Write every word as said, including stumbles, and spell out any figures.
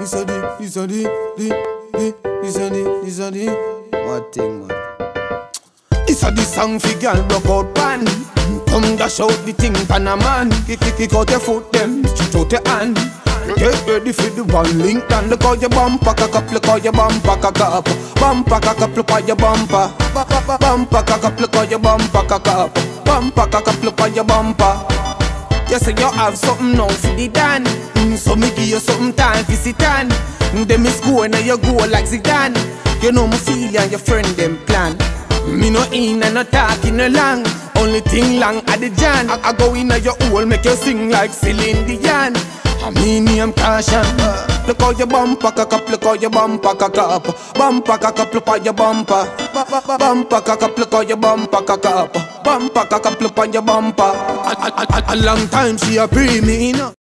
This a the, this a the, the, the, this a the, this a the. What thing, man? This a the song fi girl broke out pan. Come dash out the thing pan a man. Kick, kick, kick out your foot, them shoot out your hand. Get ready for the one link down. Look how your bumper cock up, look how your bumper cock up. Bumper cock up, look how your bumper. Bumper cock up, look how your bumper cock up. Bumper cock up, look how your bumper. You say you have something now for the done. Mm, so me give you something time for sit down. Mm, then me score and you go like Zidane. You know me feel and your friend them plan. Me no in and no talking no long. Only thing long at the jam. I, I go in at your hole, make you sing like Celine Dion. I mean I'm caution. Look how your bumper cock up, look how your bumper cock up. Bumper cock up, look how your bumper. Bumper cock up, look how your bumper cock up. Bumper cock up, look how your bumper. A, a, a, a long time she a pre me, you know.